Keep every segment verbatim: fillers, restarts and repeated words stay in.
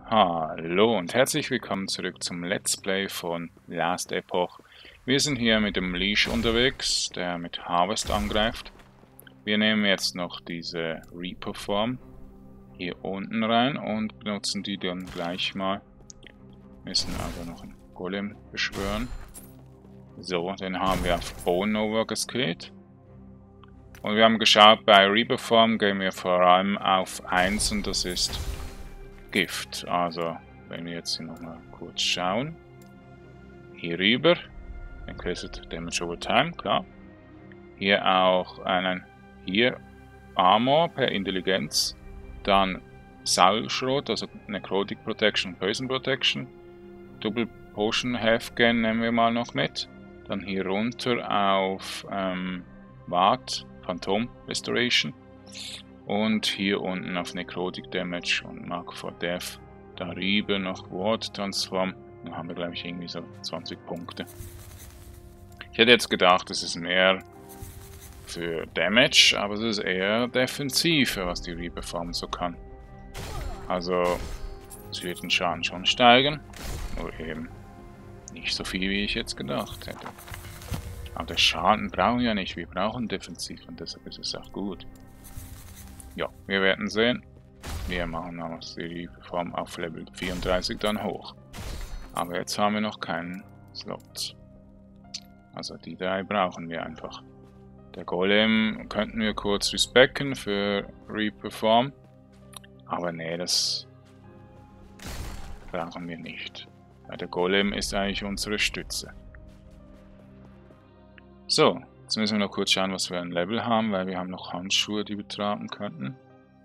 Hallo und herzlich willkommen zurück zum Let's Play von Last Epoch. Wir sind hier mit dem Leash unterwegs, der mit Harvest angreift. Wir nehmen jetzt noch diese Reaper Form hier unten rein und benutzen die dann gleich mal. Wir müssen also noch einen Golem beschwören. So, den haben wir auf Bone Nova geskillt. Und wir haben geschaut, bei Reaper Form gehen wir vor allem auf eins und das ist Gift. Also, wenn wir jetzt hier nochmal kurz schauen. Hier rüber. Increased Damage over Time, klar. Hier auch einen, hier Armor per Intelligenz. Dann Saulschrot, also Necrotic Protection, Poison Protection. Double Potion Half Gain nehmen wir mal noch mit. Dann hier runter auf ähm, Ward, Phantom Restoration. Und hier unten auf Necrotic Damage und Mark for Death. Darüber noch Ward Transform. Dann haben wir, glaube ich, irgendwie so zwanzig Punkte. Ich hätte jetzt gedacht, das ist mehr für Damage, aber es ist eher defensiver, was die Reaper Form so kann. Also, es wird den Schaden schon steigen, nur eben nicht so viel, wie ich jetzt gedacht hätte. Aber der Schaden brauchen wir ja nicht, wir brauchen defensiv und deshalb ist es auch gut. Ja, wir werden sehen. Wir machen aber die Form auf Level vierunddreißig dann hoch. Aber jetzt haben wir noch keinen Slot. Also die drei brauchen wir einfach. Der Golem könnten wir kurz respecken für Reaper Form. Aber nee, das brauchen wir nicht. Weil der Golem ist eigentlich unsere Stütze. So, jetzt müssen wir noch kurz schauen, was wir ein Level haben, weil wir haben noch Handschuhe, die wir tragen könnten.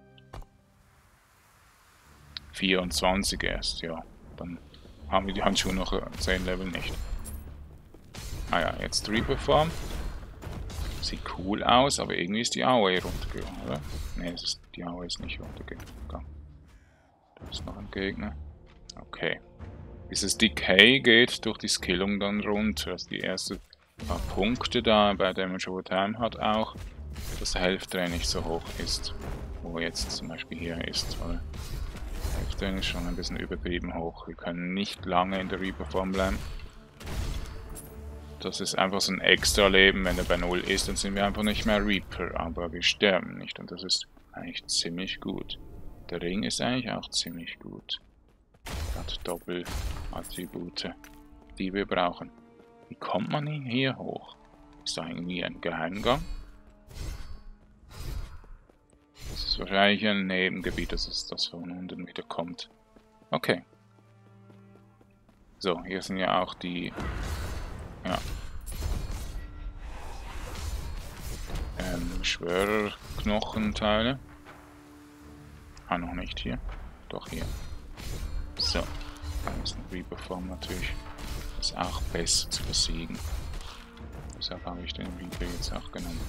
vierundzwanzig erst, ja. Dann haben wir die Handschuhe noch zehn Level nicht. Ah ja, jetzt Reaper Form. Sieht cool aus, aber irgendwie ist die A O E runtergegangen, oder? Ne, die A O E ist nicht runtergegangen. Da ist noch ein Gegner. Okay. Dieses Decay geht durch die Skillung dann runter. Also die ersten paar Punkte da bei Damage over Time hat auch, dass der Health Drain nicht so hoch ist. Wo jetzt zum Beispiel hier ist, oder? Der Health Drain ist schon ein bisschen übertrieben hoch. Wir können nicht lange in der Reaper Form bleiben. Das ist einfach so ein extra Leben, wenn er bei null ist, dann sind wir einfach nicht mehr Reaper, aber wir sterben nicht und das ist eigentlich ziemlich gut. Der Ring ist eigentlich auch ziemlich gut. Hat Doppel-Attribute, die wir brauchen. Wie kommt man hier hoch? Ist da irgendwie ein Geheimgang? Das ist wahrscheinlich ein Nebengebiet, das ist das von unten wieder kommt. Okay. So, hier sind ja auch die... Ja. Ähm, Beschwörerknochenteile. Ah, noch nicht hier. Doch hier. So. Da ist eine Reaper Form natürlich. Ist auch besser zu besiegen. Deshalb habe ich den Reaper jetzt auch genommen.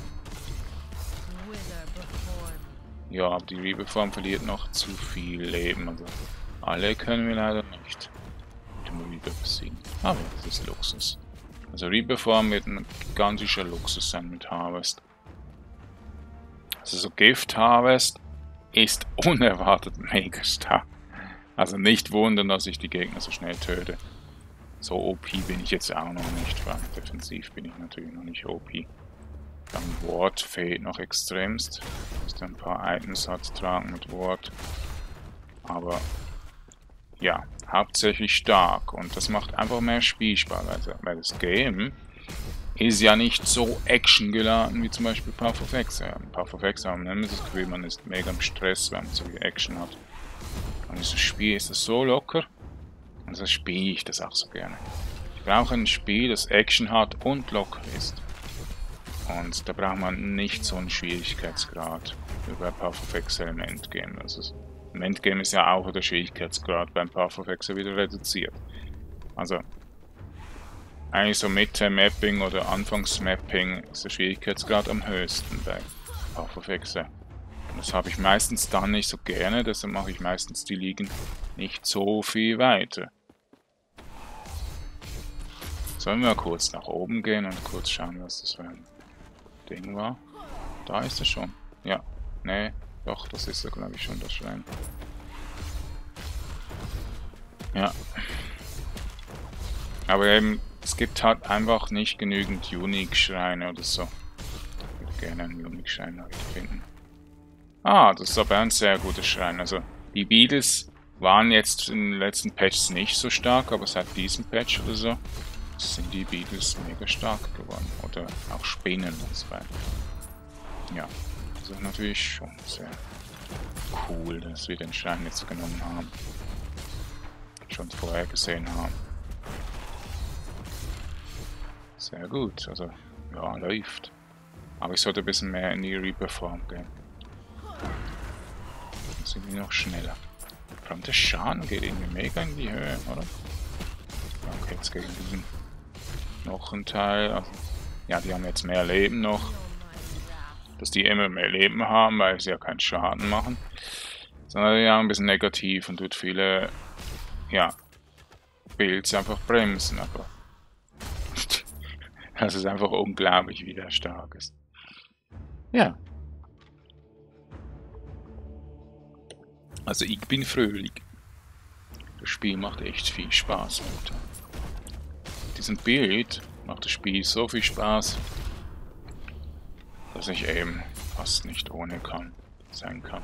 Ja, aber die Reaper Form verliert noch zu viel Leben. Also alle können wir leider nicht mit dem Reaper besiegen. Aber das ist Luxus. Also Reaper Form wird ein gigantischer Luxus sein mit Harvest. Also so Gift Harvest ist unerwartet mega stark. Also nicht wundern, dass ich die Gegner so schnell töte. So O P bin ich jetzt auch noch nicht, weil defensiv bin ich natürlich noch nicht O P. Dann Ward fehlt noch extremst. Dass ein paar Items hat tragen mit Ward. Aber ja, hauptsächlich stark und das macht einfach mehr Spielspaß, also, weil das Game ist ja nicht so actiongeladen wie zum Beispiel Path of Exile. Path of Exile haben wir das Gefühl, man ist mega im Stress, wenn man so viel Action hat. Und dieses Spiel ist das so locker und deshalb spiele ich das auch so gerne. Ich brauche ein Spiel, das Action hat und locker ist. Und da braucht man nicht so einen Schwierigkeitsgrad wie bei Path of Exile im Endgame. Also im Endgame ist ja auch der Schwierigkeitsgrad beim Path of Exile wieder reduziert. Also eigentlich so Mitte-Mapping oder Anfangs-Mapping ist der Schwierigkeitsgrad am höchsten bei Path of Exile. Und das habe ich meistens dann nicht so gerne, deshalb mache ich meistens die Ligen nicht so viel weiter. Sollen wir mal kurz nach oben gehen und kurz schauen, was das für ein Ding war? Da ist es schon. Ja, nee. Doch, das ist ja, glaube ich, schon das Schwein. Ja. Aber eben, es gibt halt einfach nicht genügend Unique-Schreine oder so. Ich würde gerne einen Unique-Schrein finden. Ah, das ist aber ein sehr guter Schrein. Also, die Beetles waren jetzt in den letzten Patches nicht so stark, aber seit diesem Patch oder so sind die Beetles mega stark geworden. Oder auch Spinnen und so weiter. Ja, das ist natürlich schon sehr cool, dass wir den Schrein jetzt genommen haben. Schon vorher gesehen haben. Sehr gut, also ja, läuft. Aber ich sollte ein bisschen mehr in die Reaper-Form gehen. Dann sind wir noch schneller. Vor allem der Schaden geht irgendwie mega in die Höhe, oder? Okay, jetzt gegen diesen noch ein Teil. Also, ja, die haben jetzt mehr Leben noch. Dass die immer mehr Leben haben, weil sie ja keinen Schaden machen. Sondern ja, ein bisschen negativ und tut viele, ja, Builds einfach bremsen, aber das ist einfach unglaublich, wie der stark ist. Ja. Also ich bin fröhlich. Das Spiel macht echt viel Spaß. Mit diesem Bild macht das Spiel so viel Spaß, dass ich eben fast nicht ohne kann, sein kann.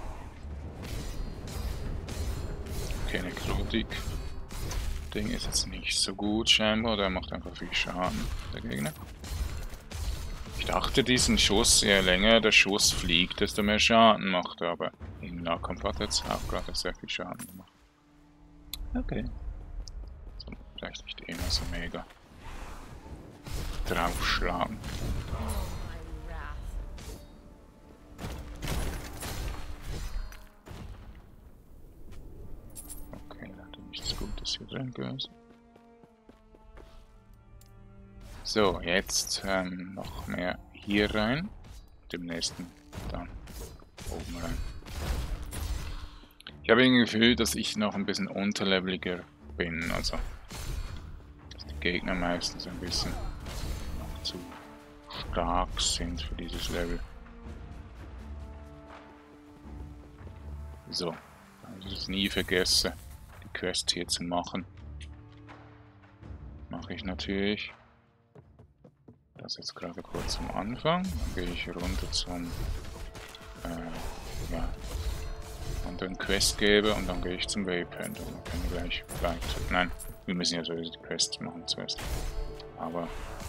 Okay, Nekrotik. Ding ist jetzt nicht so gut scheinbar, der macht einfach viel Schaden, der Gegner. Ich dachte, diesen Schuss, je länger der Schuss fliegt, desto mehr Schaden macht er, aber im Nahkampf hat er jetzt auch gerade sehr viel Schaden gemacht. Okay. So, vielleicht nicht immer so mega draufschlagen. Okay, da hat er nichts Gutes hier drin gewesen. So, jetzt ähm, noch mehr hier rein. Dem nächsten dann oben rein. Ich habe irgendwie das Gefühl, dass ich noch ein bisschen unterleveliger bin. Also, dass die Gegner meistens ein bisschen noch zu stark sind für dieses Level. So, also ich es nie vergesse, die Quest hier zu machen. Mache ich natürlich. Das jetzt gerade kurz am Anfang. Dann gehe ich runter zum äh, ja, anderen Questgeber und dann gehe ich zum Waypoint. Und dann können wir gleich weiter. Nein, wir müssen ja sowieso die Quest machen zuerst. Aber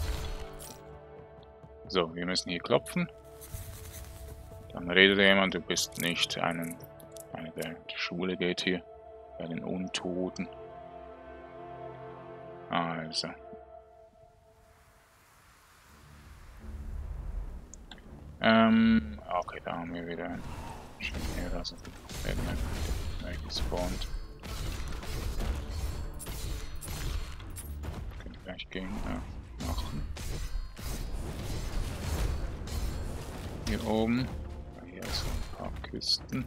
so, wir müssen hier klopfen. Dann redet jemand, du bist nicht einen, einer, der zur Schule geht hier, bei den Untoten. Also. Ähm, okay, da haben wir wieder ein Schöner, also werden wir neu gespawnt. Können gleich Gegner machen. Hier oben. Hier sind ein paar Kisten.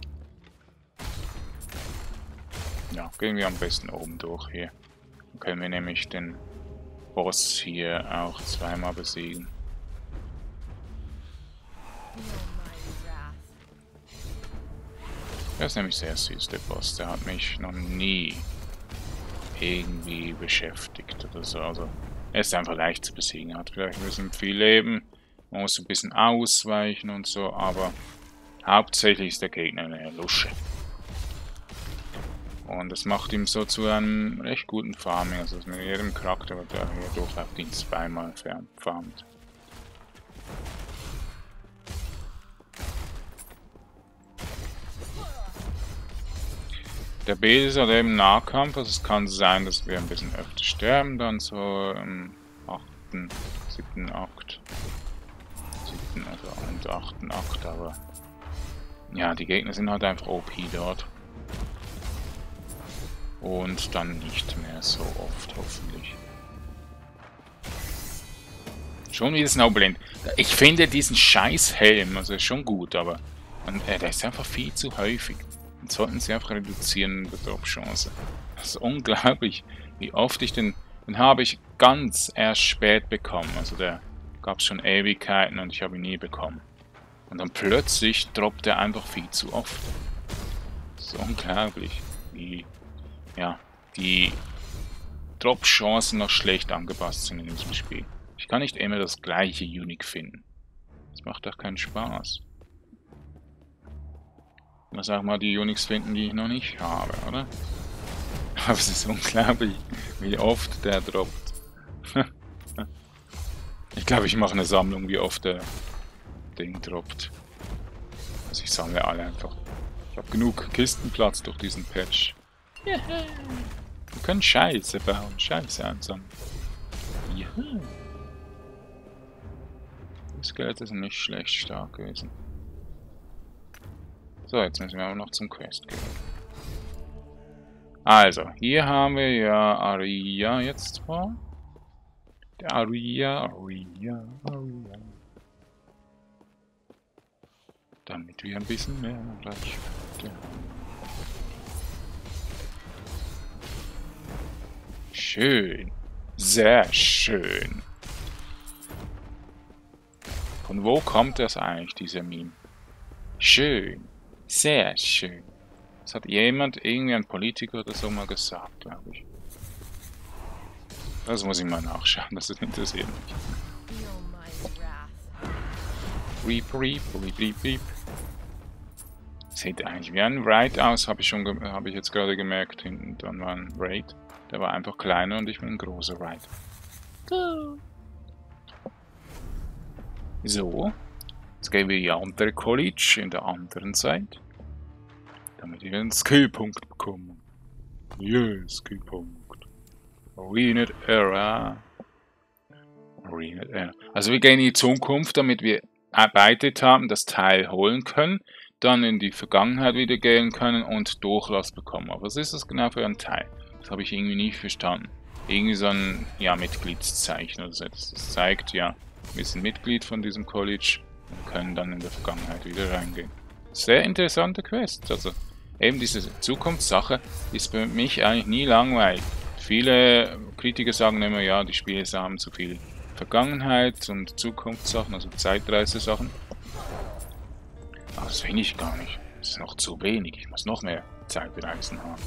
Ja, gehen wir am besten oben durch hier. Dann können wir nämlich den Boss hier auch zweimal besiegen. Der ist nämlich sehr süß, der Boss. Der hat mich noch nie irgendwie beschäftigt oder so. Also, er ist einfach leicht zu besiegen. Hat vielleicht ein bisschen viel Leben. Man muss ein bisschen ausweichen und so, aber hauptsächlich ist der Gegner eine Lusche. Und das macht ihm so zu einem recht guten Farming. Also, mit jedem Charakter, der hier durchläuft, ihn zweimal farmt. Der B ist halt eben Nahkampf, also es kann sein, dass wir ein bisschen öfter sterben, dann so im achten, siebten Akt. siebten und achten Akt, aber ja, die Gegner sind halt einfach O P dort. Und dann nicht mehr so oft, hoffentlich. Schon wieder Snowblind. Ich finde diesen scheiß Helm, also ist schon gut, aber man, äh, der ist einfach viel zu häufig. Dann sollten sie einfach reduzieren mit der Drop-Chance. Das ist unglaublich, wie oft ich den... Den habe ich ganz erst spät bekommen. Also der gab es schon Ewigkeiten und ich habe ihn nie bekommen. Und dann plötzlich droppt er einfach viel zu oft. Das ist unglaublich, wie... Ja, die Drop-Chancen noch schlecht angepasst sind in diesem Spiel. Ich kann nicht immer das gleiche Unique finden. Das macht doch keinen Spaß. Ich muss auch mal die Uniques finden, die ich noch nicht habe, oder? Aber es ist unglaublich, wie oft der droppt. Ich glaube, ich mache eine Sammlung, wie oft der Ding droppt. Also ich sammle alle einfach. Ich habe genug Kistenplatz durch diesen Patch. Wir können Scheiße bauen, Scheiße einsammeln. Ja. Die Skelette sind nicht schlecht stark gewesen. So, jetzt müssen wir aber noch zum Quest gehen. Also, hier haben wir ja Aria jetzt vor. Der Aria, Aria, Aria. Damit wir ein bisschen mehr Reichweite haben. Schön. Sehr schön. Von wo kommt das eigentlich, dieser Meme? Schön. Sehr schön. Das hat jemand, irgendwie ein Politiker oder so mal gesagt, glaube ich. Das muss ich mal nachschauen, das interessiert mich. Reap, reap, reap, reap, reap. Sieht eigentlich wie ein Raid aus, habe ich schon, habe ich jetzt gerade gemerkt. Hinten dann war ein Raid. Der war einfach kleiner und ich bin ein großer Raid. So. Jetzt gehen wir in die andere College, in der anderen Seite. Damit wir einen Skillpunkt bekommen. Yeah, Skillpunkt. Renewed Era. Renewed Era. Also wir gehen in die Zukunft, damit wir erarbeitet haben, das Teil holen können, dann in die Vergangenheit wieder gehen können und Durchlass bekommen. Aber was ist das genau für ein Teil? Das habe ich irgendwie nicht verstanden. Irgendwie so ein, ja, Mitgliedszeichen oder so. Das zeigt, ja, wir sind Mitglied von diesem College und können dann in der Vergangenheit wieder reingehen. Sehr interessante Quest. Also eben diese Zukunftssache ist für mich eigentlich nie langweilig. Viele Kritiker sagen immer, ja, die Spiele haben zu viel Vergangenheit und Zukunftssachen, also Zeitreise-Sachen. Aber das finde ich gar nicht. Das ist noch zu wenig. Ich muss noch mehr Zeitreisen haben.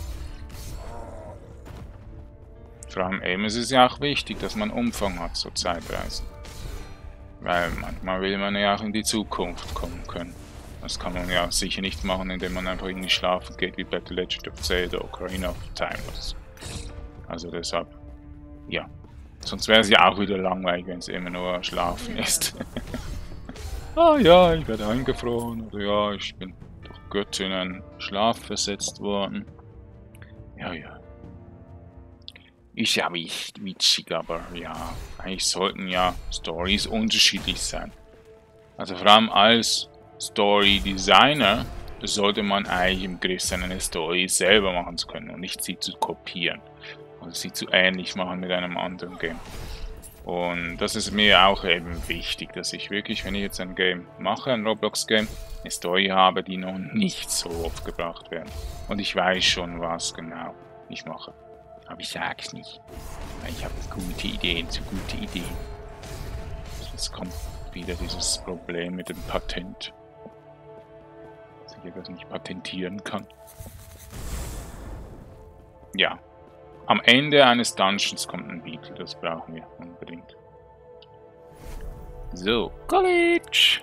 Vor allem eben ist es ja auch wichtig, dass man Umfang hat, so Zeitreisen. Weil manchmal will man ja auch in die Zukunft kommen können. Das kann man ja sicher nicht machen, indem man einfach irgendwie schlafen geht, wie bei The Legend of Zelda oder Ocarina of Time. Also deshalb, ja. Sonst wäre es ja auch wieder langweilig, wenn es immer nur Schlafen ist. Ah ja, ich werde eingefroren. Oder ja, ich bin durch Götter in einen Schlaf versetzt worden. Ja, ja. Ist ja witzig, aber ja, eigentlich sollten ja Stories unterschiedlich sein. Also vor allem als Story Designer sollte man eigentlich im Griff sein, eine Story selber machen zu können und nicht sie zu kopieren. Oder sie zu ähnlich machen mit einem anderen Game. Und das ist mir auch eben wichtig, dass ich wirklich, wenn ich jetzt ein Game mache, ein Roblox-Game, eine Story habe, die noch nicht so oft gebracht werden. Und ich weiß schon, was genau ich mache. Aber ich sag's nicht. Weil ich habe gute Ideen zu gute Ideen. Jetzt kommt wieder dieses Problem mit dem Patent. Dass ich das nicht patentieren kann. Ja. Am Ende eines Dungeons kommt ein Beetle, das brauchen wir unbedingt. So, College!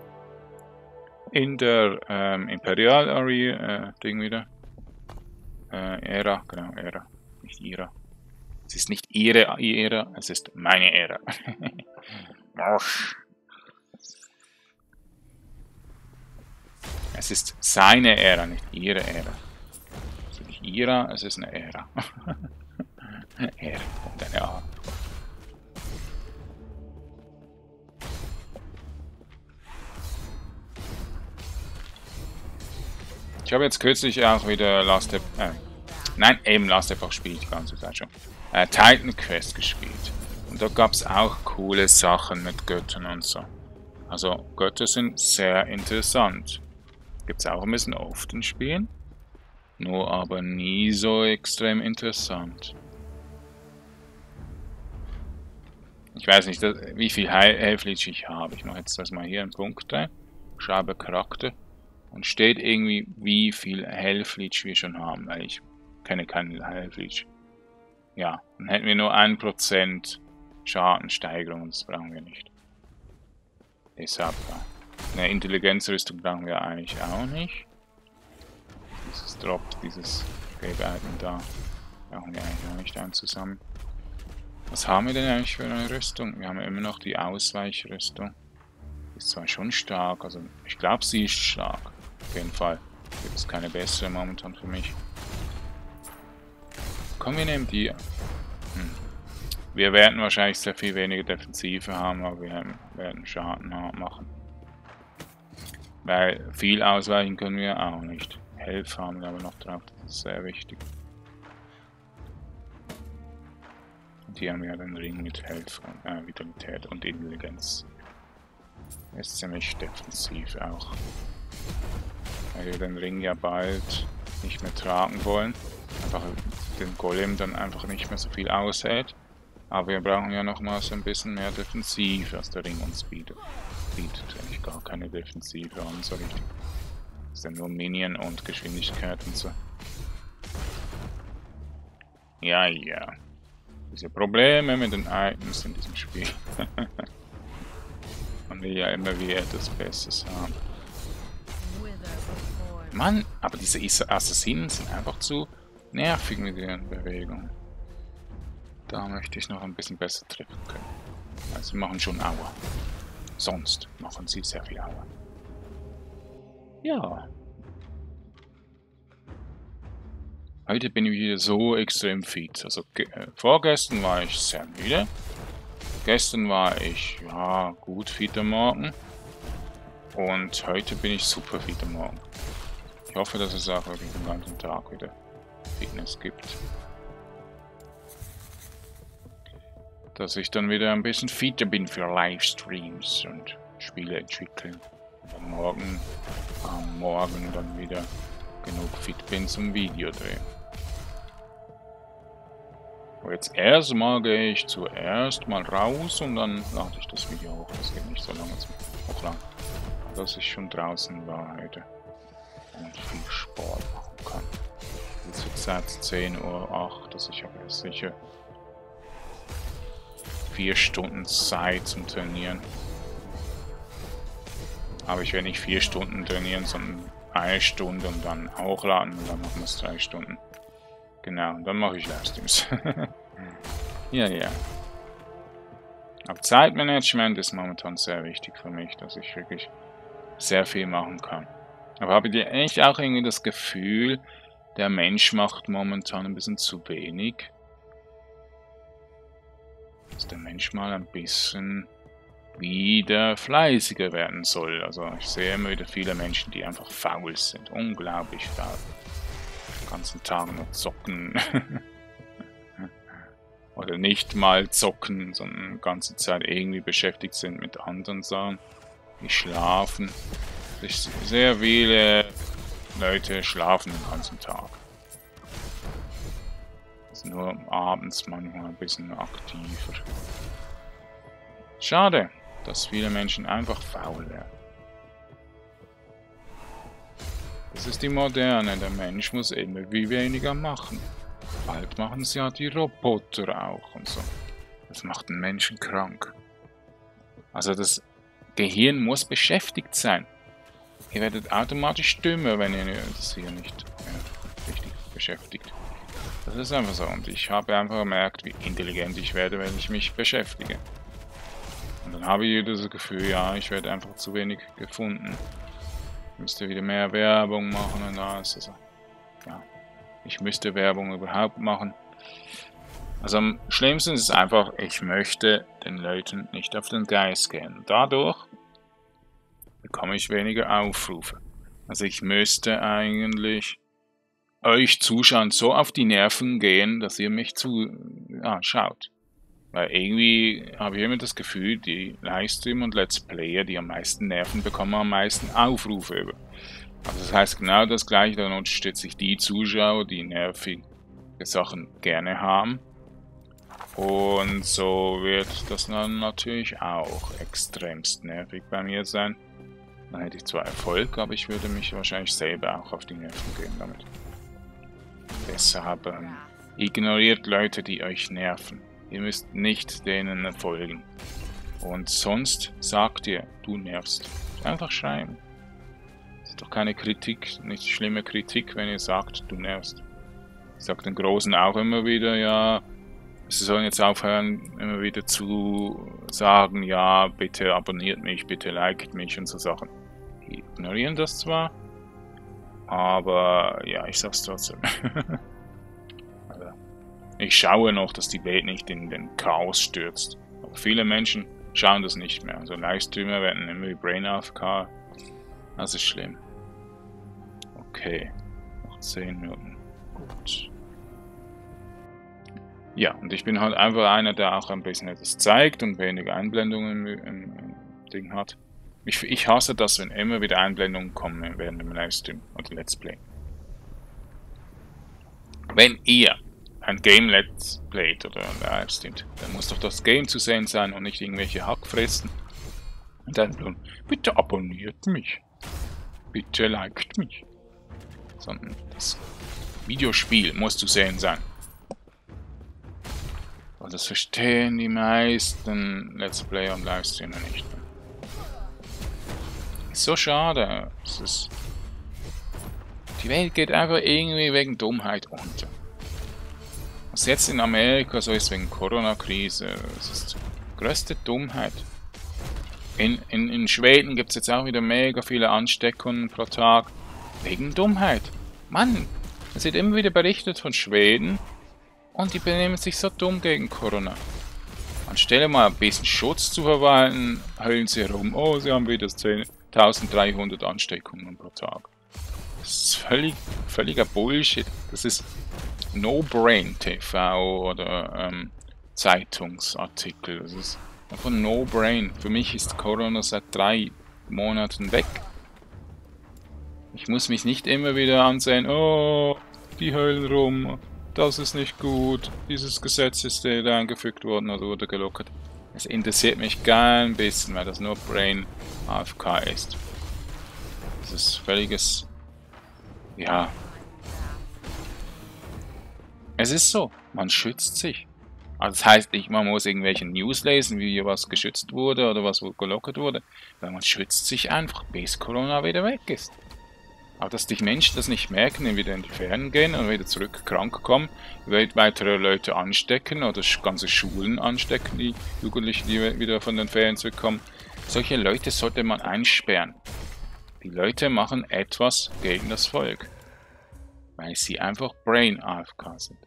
In der ähm, Imperial Area, äh, Ding wieder. Äh, Ära, genau, Ära. Nicht Ira. Es ist nicht ihre Ära, es ist meine Ära. Es ist seine Ära, nicht ihre Ära. Es ist nicht Ira, es ist eine Ära. Ära und eine A. Ich habe jetzt kürzlich auch wieder Last Ep äh, Nein, eben Last Epoch spiele ich die ganze Zeit schon. Äh, Titan Quest gespielt. Und da gab es auch coole Sachen mit Göttern und so. Also Götter sind sehr interessant. Gibt es auch ein bisschen oft in Spielen. Nur aber nie so extrem interessant. Ich weiß nicht, wie viel Hellfleech ich habe. Ich mache jetzt das mal hier einen Punkt rein. Schreibe Charakter. Und steht irgendwie, wie viel Hellfleech wir schon haben. Weil ich kenne keinen Hellfleech. ja, dann hätten wir nur ein Prozent Schadensteigerung und das brauchen wir nicht. Deshalb, eine Intelligenzrüstung brauchen wir eigentlich auch nicht. Dieses Drop, dieses gelbe Item da, brauchen wir eigentlich auch nicht ein zusammen. Was haben wir denn eigentlich für eine Rüstung? Wir haben ja immer noch die Ausweichrüstung. Ist zwar schon stark, also ich glaube, sie ist stark. Auf jeden Fall gibt es keine bessere momentan für mich. Komm, wir nehmen die. Hm. Wir werden wahrscheinlich sehr viel weniger Defensive haben, aber wir werden Schaden machen. Weil viel ausweichen können wir auch nicht. Health haben wir aber noch drauf, das ist sehr wichtig. Und hier haben wir den Ring mit Health, und, äh, Vitalität und Intelligenz. Ist ziemlich defensiv auch. Weil wir den Ring ja bald nicht mehr tragen wollen. Einfach den Golem dann einfach nicht mehr so viel aushält. Aber wir brauchen ja nochmals ein bisschen mehr Defensive, als der Ring uns bietet. Bietet eigentlich gar keine Defensive an, so richtig. Das ist ja nur Minion und Geschwindigkeit und so. Ja, ja. Diese Probleme mit den Items in diesem Spiel. Man will ja immer wieder etwas Besseres haben. Mann, aber diese Assassinen sind einfach zu nervig mit ihren Bewegungen. Da möchte ich noch ein bisschen besser treffen können. Also sie machen schon Aua. Sonst machen sie sehr viel Aua. Ja. Heute bin ich wieder so extrem fit. Also äh, vorgestern war ich sehr müde. Gestern war ich, ja, gut fit am Morgen. Und heute bin ich super fit am Morgen. Ich hoffe, dass es auch wirklich den ganzen Tag wieder Fitness gibt. Dass ich dann wieder ein bisschen fitter bin für Livestreams und Spiele entwickeln. Und am Morgen, am Morgen dann wieder genug fit bin zum Videodrehen. Aber jetzt erstmal gehe ich zuerst mal raus und dann lade ich das Video hoch. Das geht nicht so lange zum Hochladen. Dass ich schon draußen war heute und viel Sport machen kann. Jetzt ist jetzt zehn Uhr acht, also ich habe jetzt sicher vier Stunden Zeit zum Trainieren. Aber ich werde nicht vier Stunden trainieren, sondern eine Stunde und dann hochladen und dann machen wir es drei Stunden. Genau, und dann mache ich Livestreams. Ja, ja. Aber Zeitmanagement ist momentan sehr wichtig für mich, dass ich wirklich sehr viel machen kann. Aber habe ich echt auch irgendwie das Gefühl, der Mensch macht momentan ein bisschen zu wenig. Dass der Mensch mal ein bisschen wieder fleißiger werden soll. Also ich sehe immer wieder viele Menschen, die einfach faul sind. Unglaublich faul. Den ganzen Tag nur zocken. Oder nicht mal zocken, sondern die ganze Zeit irgendwie beschäftigt sind mit anderen Sachen. Die schlafen. Ich sehe sehr viele Leute schlafen den ganzen Tag. Nur abends manchmal ein bisschen aktiver. Schade, dass viele Menschen einfach faul werden. Das ist die Moderne, der Mensch muss immer wie weniger machen. Bald machen es ja die Roboter auch und so. Das macht den Menschen krank. Also das Gehirn muss beschäftigt sein. Ihr werdet automatisch dümmer, wenn ihr das hier nicht äh, richtig beschäftigt. Das ist einfach so und ich habe einfach gemerkt, wie intelligent ich werde, wenn ich mich beschäftige. Und dann habe ich das Gefühl, ja, ich werde einfach zu wenig gefunden. Ich müsste wieder mehr Werbung machen und alles. Also, ja, ich müsste Werbung überhaupt machen. Also am schlimmsten ist es einfach, ich möchte den Leuten nicht auf den Geist gehen. Dadurch bekomme ich weniger Aufrufe. Also ich müsste eigentlich euch Zuschauern so auf die Nerven gehen, dass ihr mich zu ja, schaut. Weil irgendwie habe ich immer das Gefühl, die Livestream und Let's Player, die am meisten nerven, bekommen am meisten Aufrufe über. Also das heißt genau das Gleiche, dann unterstütze ich die Zuschauer, die nervige Sachen gerne haben. Und so wird das dann natürlich auch extremst nervig bei mir sein. Dann hätte ich zwar Erfolg, aber ich würde mich wahrscheinlich selber auch auf die Nerven gehen damit. Deshalb ähm, Ignoriert Leute, die euch nerven. Ihr müsst nicht denen folgen. Und sonst sagt ihr, du nervst. Einfach schreiben. Das ist doch keine Kritik, nicht schlimme Kritik, wenn ihr sagt, du nervst. Ich sage den Großen auch immer wieder, ja, sie sollen jetzt aufhören, immer wieder zu sagen, ja, bitte abonniert mich, bitte liked mich und so Sachen. Die ignorieren das zwar, aber ja, ich sag's trotzdem. Also, ich schaue noch, dass die Welt nicht in den Chaos stürzt. Aber viele Menschen schauen das nicht mehr. Also Livestreamer werden immer wie Brain A F K. Das ist schlimm. Okay, noch zehn Minuten. Gut. Ja, und ich bin halt einfach einer, der auch ein bisschen etwas zeigt und weniger Einblendungen im, im, im Ding hat. Ich, ich hasse das, wenn immer wieder Einblendungen kommen während dem Livestream oder Let's Play. Wenn ihr ein Game Let's Playt oder Livestreamt, dann muss doch das Game zu sehen sein und nicht irgendwelche Hackfressen. Und dann, bitte abonniert mich. Bitte liked mich. Sondern das Videospiel muss zu sehen sein. Und das verstehen die meisten Let's Player und Livestreamer nicht. Ist so schade. Es ist die Welt geht einfach irgendwie wegen Dummheit unter. Was jetzt in Amerika so ist wegen Corona-Krise, das ist die größte Dummheit. In, in, in Schweden gibt es jetzt auch wieder mega viele Ansteckungen pro Tag. Wegen Dummheit. Mann, es wird immer wieder berichtet von Schweden. Und die benehmen sich so dumm gegen Corona. Anstelle mal ein bisschen Schutz zu verwalten, heulen sie herum. Oh, sie haben wieder eintausenddreihundert Ansteckungen pro Tag. Das ist völlig, völliger Bullshit. Das ist No-Brain-T V oder ähm, Zeitungsartikel. Das ist einfach No-Brain. Für mich ist Corona seit drei Monaten weg. Ich muss mich nicht immer wieder ansehen, oh, die heulen rum. Das ist nicht gut. Dieses Gesetz ist da eingefügt worden oder wurde gelockert. Es interessiert mich kein bisschen, weil das nur Brain A F K ist. Das ist völliges... Ja. Es ist so. Man schützt sich. Also das heißt nicht, man muss irgendwelche News lesen, wie hier was geschützt wurde oder was gelockert wurde. Weil man schützt sich einfach, bis Corona wieder weg ist. Aber dass die Menschen das nicht merken, die wieder in die Ferien gehen und wieder zurück krank kommen, weitere Leute anstecken oder ganze Schulen anstecken, die Jugendlichen, die wieder von den Ferien zurückkommen. Solche Leute sollte man einsperren. Die Leute machen etwas gegen das Volk. Weil sie einfach Brain A F K sind.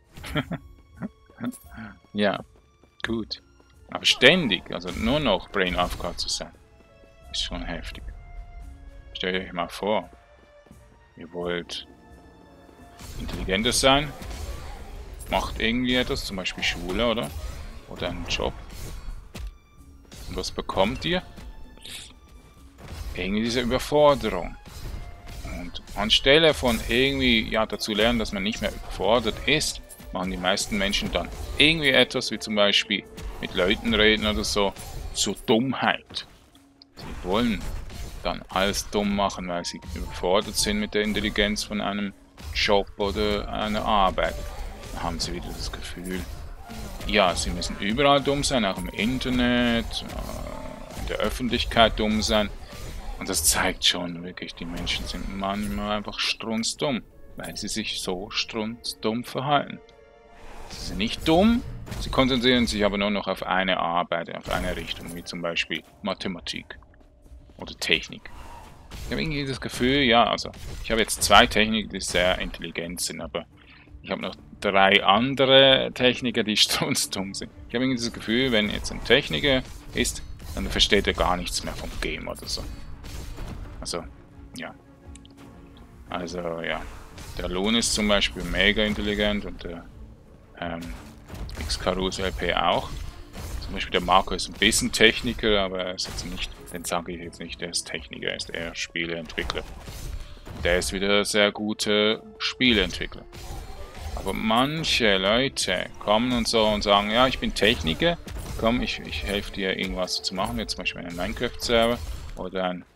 Ja, gut. Aber ständig, also nur noch Brain A F K zu sein, ist schon heftig. Stellt euch mal vor. Ihr wollt intelligenter sein, macht irgendwie etwas, zum Beispiel Schule oder, oder einen Job. Und was bekommt ihr? Irgendwie diese Überforderung. Und anstelle von irgendwie ja, dazu lernen, dass man nicht mehr überfordert ist, machen die meisten Menschen dann irgendwie etwas, wie zum Beispiel mit Leuten reden oder so, zur Dummheit. Sie wollen dann alles dumm machen, weil sie überfordert sind mit der Intelligenz von einem Job oder einer Arbeit. Dann haben sie wieder das Gefühl, ja, sie müssen überall dumm sein, auch im Internet, in der Öffentlichkeit dumm sein. Und das zeigt schon wirklich, die Menschen sind manchmal einfach strunzdumm, weil sie sich so strunzdumm verhalten. Sie sind nicht dumm, sie konzentrieren sich aber nur noch auf eine Arbeit, auf eine Richtung, wie zum Beispiel Mathematik. Oder Technik. Ich habe irgendwie das Gefühl, ja, also ich habe jetzt zwei Techniker, die sehr intelligent sind, aber ich habe noch drei andere Techniker, die strunzdumm sind. Ich habe irgendwie das Gefühl, wenn jetzt ein Techniker ist, dann versteht er gar nichts mehr vom Game oder so. Also, ja. Also, ja. Der Lohn ist zum Beispiel mega intelligent und der ähm, X-Karus L P auch. Zum Beispiel der Marco ist ein bisschen Techniker, aber er ist jetzt nicht, den sage ich jetzt nicht, der ist Techniker, er ist eher Spieleentwickler. Der ist wieder ein sehr guter Spieleentwickler. Aber manche Leute kommen und so und sagen, ja, ich bin Techniker, komm, ich, ich helfe dir irgendwas zu machen, jetzt zum Beispiel einen Minecraft-Server oder ein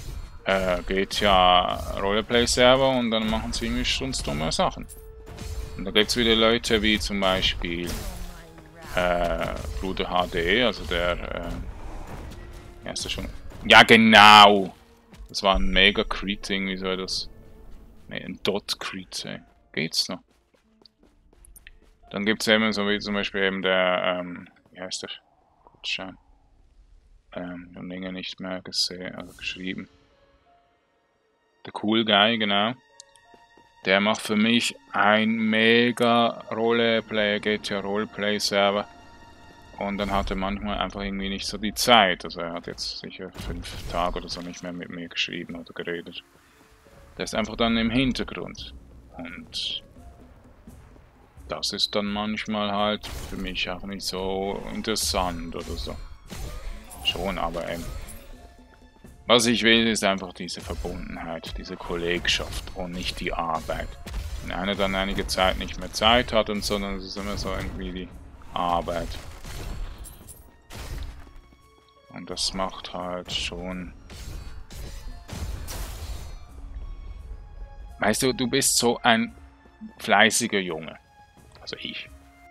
äh, G T A Roleplay-Server und dann machen sie irgendwie strunzdumme Sachen. Und da gibt es wieder Leute wie zum Beispiel äh, Bruder H D, also der, äh, erste schon. Ja, genau! Das war ein mega Crit-Ding, wie soll das? Ne, ein Dot-Crit, ey. Geht's noch? Dann gibt es eben so wie zum Beispiel eben der, ähm, wie heißt der? Gut schauen. Ähm, ich habe länger nicht mehr gesehen, also geschrieben. Der Cool Guy, genau. Der macht für mich ein mega Roleplay, G T A Roleplay Server. Und dann hat er manchmal einfach irgendwie nicht so die Zeit. Also er hat jetzt sicher fünf Tage oder so nicht mehr mit mir geschrieben oder geredet. Der ist einfach dann im Hintergrund. Und das ist dann manchmal halt für mich auch nicht so interessant oder so. Schon, aber eben. Was ich will, ist einfach diese Verbundenheit, diese Kollegschaft und nicht die Arbeit. Wenn einer dann einige Zeit nicht mehr Zeit hat und so, dann ist es immer so irgendwie die Arbeit. Und das macht halt schon... Weißt du, du bist so ein fleißiger Junge. Also ich.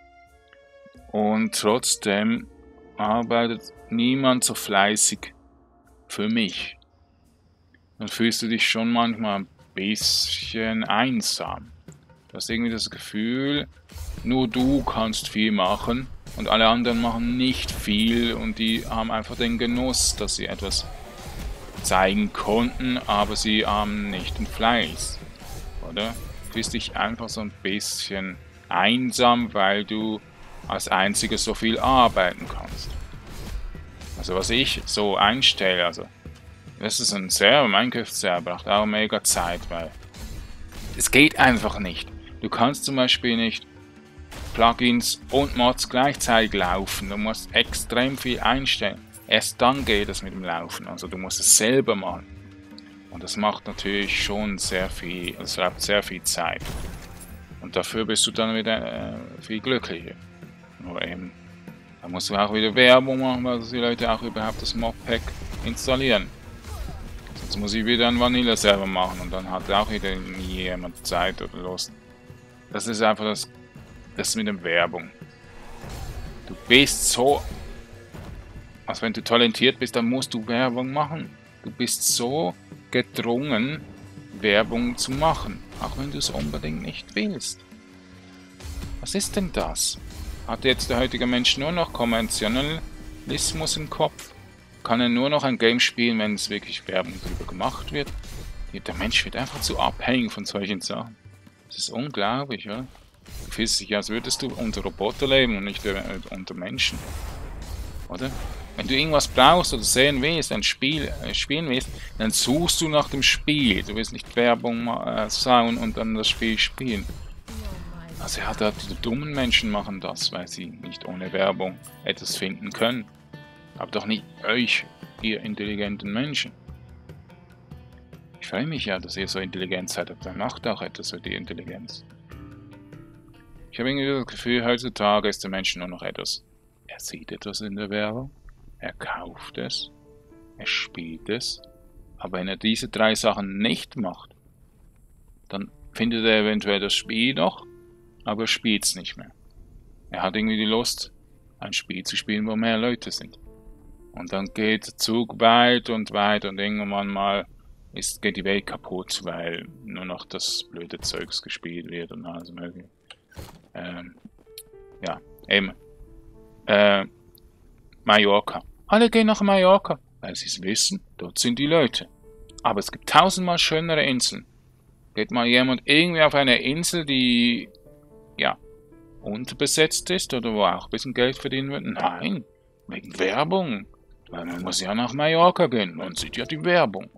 Und trotzdem arbeitet niemand so fleißig für mich. Dann fühlst du dich schon manchmal ein bisschen einsam. Du hast irgendwie das Gefühl, nur du kannst viel machen und alle anderen machen nicht viel und die haben einfach den Genuss, dass sie etwas zeigen konnten, aber sie haben nicht den Fleiß. Oder? Du fühlst dich einfach so ein bisschen einsam, weil du als Einziger so viel arbeiten kannst. Also was ich so einstelle, also das ist ein Server, Minecraft-Server, braucht auch mega Zeit, weil es geht einfach nicht. Du kannst zum Beispiel nicht Plugins und Mods gleichzeitig laufen. Du musst extrem viel einstellen. Erst dann geht es mit dem Laufen. Also du musst es selber machen. Und das macht natürlich schon sehr viel, es braucht sehr viel Zeit. Und dafür bist du dann wieder äh, viel glücklicher. Nur eben, da musst du auch wieder Werbung machen, weil die Leute auch überhaupt das Modpack installieren. Sonst muss ich wieder einen Vanilla-Server machen und dann hat auch wieder nie jemand Zeit oder Lust. Das ist einfach das, das mit der Werbung. Du bist so, also wenn du talentiert bist, dann musst du Werbung machen. Du bist so gedrungen, Werbung zu machen, auch wenn du es unbedingt nicht willst. Was ist denn das? Hat jetzt der heutige Mensch nur noch Kommerzialismus im Kopf? Kann er nur noch ein Game spielen, wenn es wirklich Werbung darüber gemacht wird? Der Mensch wird einfach zu abhängig von solchen Sachen. Das ist unglaublich, oder? Du fühlst dich, als würdest du unter Roboter leben und nicht äh, unter Menschen. Oder? Wenn du irgendwas brauchst oder sehen willst, ein Spiel äh, spielen willst, dann suchst du nach dem Spiel. Du willst nicht Werbung äh, schauen und dann das Spiel spielen. Also ja, die dummen Menschen machen das, weil sie nicht ohne Werbung etwas finden können. Aber doch nicht euch, ihr intelligenten Menschen. Ich freue mich ja, dass ihr so intelligent seid, aber dann macht auch etwas für die Intelligenz. Ich habe irgendwie das Gefühl, heutzutage ist der Mensch nur noch etwas. Er sieht etwas in der Werbung, er kauft es, er spielt es, aber wenn er diese drei Sachen nicht macht, dann findet er eventuell das Spiel noch, aber er spielt es nicht mehr. Er hat irgendwie die Lust, ein Spiel zu spielen, wo mehr Leute sind. Und dann geht der Zug weit und weit und irgendwann mal ist, geht die Welt kaputt, weil nur noch das blöde Zeugs gespielt wird und alles mögliche. Ähm, ja, eben. Äh, Mallorca. Alle gehen nach Mallorca, weil sie es wissen, dort sind die Leute. Aber es gibt tausendmal schönere Inseln. Geht mal jemand irgendwie auf eine Insel, die, ja, unterbesetzt ist oder wo auch ein bisschen Geld verdienen wird? Nein, wegen Werbung. Weil man muss ja nach Mallorca gehen, man sieht ja die Werbung.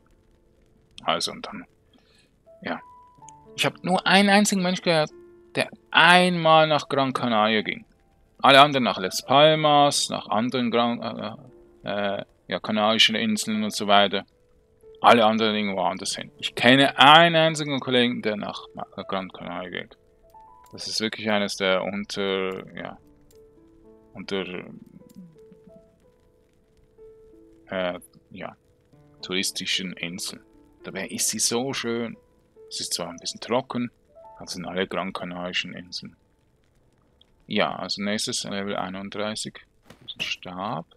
Also und dann, ja. Ich habe nur einen einzigen Mensch gehört, der einmal nach Gran Canaria ging. Alle anderen nach Las Palmas, nach anderen Gran, äh, äh, ja, kanarischen Inseln und so weiter. Alle anderen irgendwo anders hin. Ich kenne einen einzigen Kollegen, der nach Gran Canaria geht. Das ist wirklich eines der unter, ja, unter, äh, ja, touristischen Inseln. Dabei ist sie so schön. Es ist zwar ein bisschen trocken, Das sind alle Gran Canarischen Inseln. Ja, also nächstes Level einunddreißig. Diesen Stab.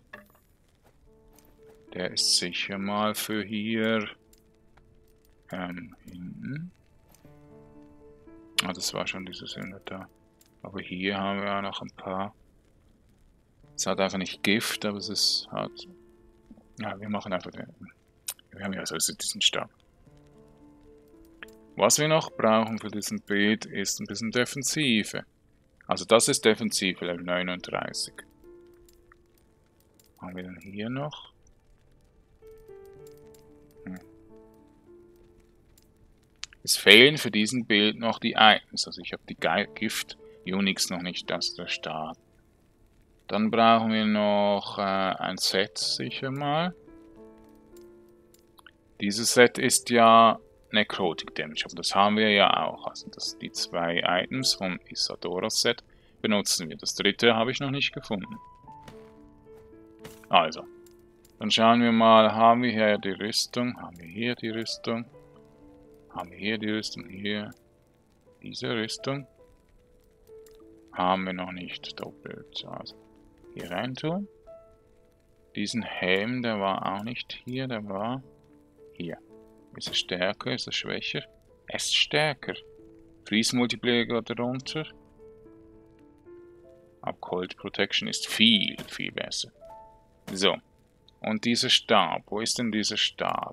Der ist sicher mal für hier ähm, hinten. Ah, das war schon dieses Inventar. Aber hier haben wir auch noch ein paar. Es hat einfach nicht Gift, aber es ist halt. Ja, wir machen einfach den. Wir haben ja also diesen Stab. Was wir noch brauchen für diesen Beet ist ein bisschen Defensive. Also das ist Defensive, Level neununddreißig. Haben wir dann hier noch? Hm. Es fehlen für diesen Bild noch die Items. Also ich habe die Gift Unix noch nicht, das ist der Start. Dann brauchen wir noch äh, ein Set sicher mal. Dieses Set ist ja Necrotic Damage, aber das haben wir ja auch. Also das, die zwei Items vom Isadoras Set benutzen wir. Das dritte habe ich noch nicht gefunden. Also, dann schauen wir mal, haben wir hier die Rüstung, haben wir hier die Rüstung, haben wir hier die Rüstung, hier diese Rüstung. Haben wir noch nicht doppelt. Also hier rein tun. Diesen Helm, der war auch nicht hier, der war hier. Ist er stärker, ist er schwächer? Er ist stärker. Freeze Multiplier darunter. Aber Cold Protection ist viel, viel besser. So. Und dieser Stab. Wo ist denn dieser Stab?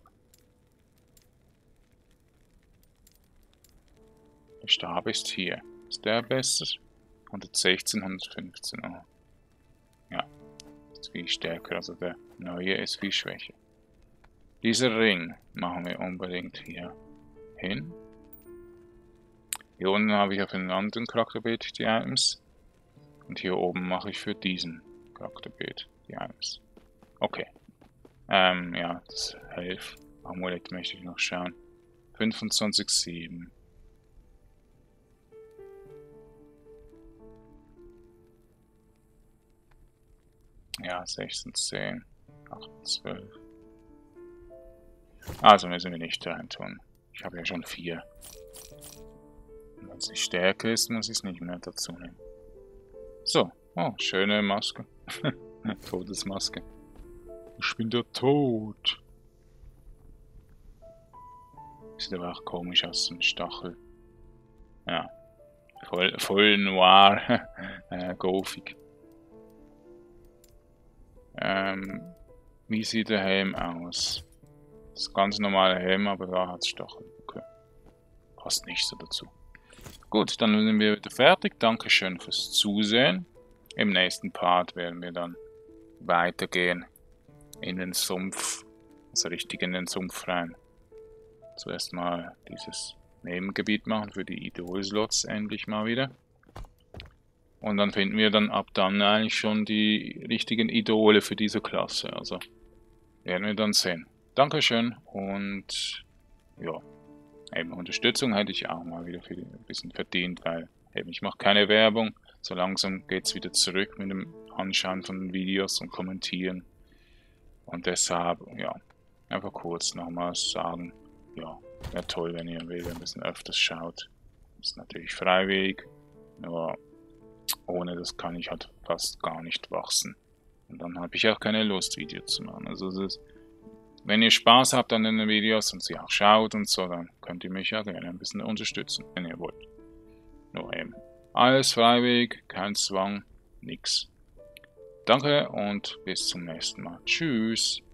Der Stab ist hier. Ist der besser? hundertsechzehn, hundertfünfzehn. Oh. Ja. Ist viel stärker. Also der neue ist viel schwächer. Dieser Ring machen wir unbedingt hier hin. Hier unten habe ich auf einem anderen Charakterbild die Items. Und hier oben mache ich für diesen Charakterbild die Items. Okay. Ähm, ja, das Health Amulett möchte ich noch schauen. fünfundzwanzig Komma sieben. Ja, sechzehn Komma zehn. acht Komma zwölf. Also müssen wir nicht rein tun. Ich habe ja schon vier. Und wenn sie stärker ist, muss ich es nicht mehr dazu nehmen. So. Oh, schöne Maske. Todesmaske. Ich bin der Tod. Sieht aber auch komisch aus, so ein Stachel. Ja. Voll, voll noir. äh, Golfig. Ähm, wie sieht der Helm aus? Das ist ein ganz normaler Helm, aber da hat es Stachel. Okay. Passt nicht so dazu. Gut, dann sind wir wieder fertig. Dankeschön fürs Zusehen. Im nächsten Part werden wir dann weitergehen in den Sumpf, also richtig in den Sumpf rein. Zuerst mal dieses Nebengebiet machen für die Idol-Slots endlich mal wieder. Und dann finden wir dann ab dann eigentlich schon die richtigen Idole für diese Klasse. Also werden wir dann sehen. Dankeschön und ja, eben Unterstützung hätte ich auch mal wieder für ein bisschen verdient, weil eben ich mache keine Werbung. So langsam geht es wieder zurück mit dem Anschauen von den Videos und Kommentieren. Und deshalb, ja, einfach kurz nochmals sagen, ja, wäre toll, wenn ihr wieder ein bisschen öfters schaut. Das ist natürlich freiwillig, aber ohne das kann ich halt fast gar nicht wachsen. Und dann habe ich auch keine Lust, Videos zu machen. Also es ist, wenn ihr Spaß habt an den Videos und sie auch schaut und so, dann könnt ihr mich ja gerne ein bisschen unterstützen, wenn ihr wollt. Nur eben. Alles freiwillig, kein Zwang, nix. Danke und bis zum nächsten Mal. Tschüss.